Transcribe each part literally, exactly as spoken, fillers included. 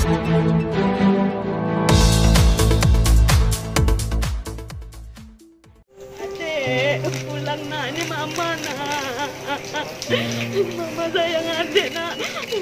Adek, pulang nak, ini mama nak. Mama sayang adek nak.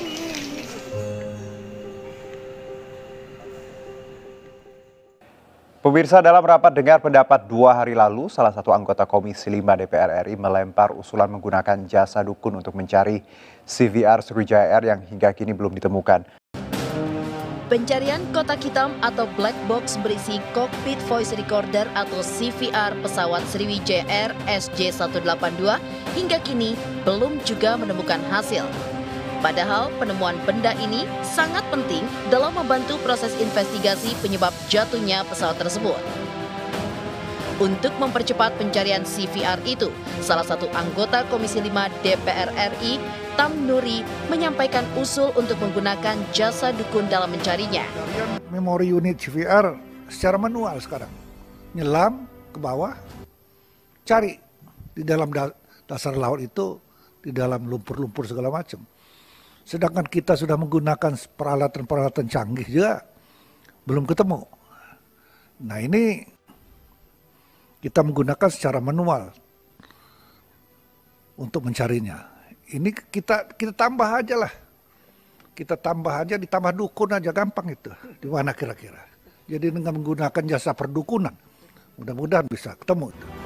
Pemirsa, dalam rapat dengar pendapat dua hari lalu, salah satu anggota Komisi lima D P R R I melempar usulan menggunakan jasa dukun untuk mencari C V R Sriwijaya Air yang hingga kini belum ditemukan. Pencarian kotak hitam atau black box berisi cockpit voice recorder atau C V R pesawat Sriwijaya Air S J seratus delapan puluh dua hingga kini belum juga menemukan hasil. Padahal penemuan benda ini sangat penting dalam membantu proses investigasi penyebab jatuhnya pesawat tersebut. Untuk mempercepat pencarian C V R itu, salah satu anggota Komisi lima D P R R I, Tam Nuri, menyampaikan usul untuk menggunakan jasa dukun dalam mencarinya. Memori unit C V R secara manual sekarang. Nyelam ke bawah, cari di dalam dasar laut itu, di dalam lumpur-lumpur segala macam. Sedangkan kita sudah menggunakan peralatan-peralatan canggih juga, belum ketemu. Nah ini kita menggunakan secara manual untuk mencarinya. Ini kita kita tambah aja lah. Kita tambah aja, ditambah dukun aja gampang itu. Di mana kira-kira. Jadi dengan menggunakan jasa perdukunan, mudah-mudahan bisa ketemu itu.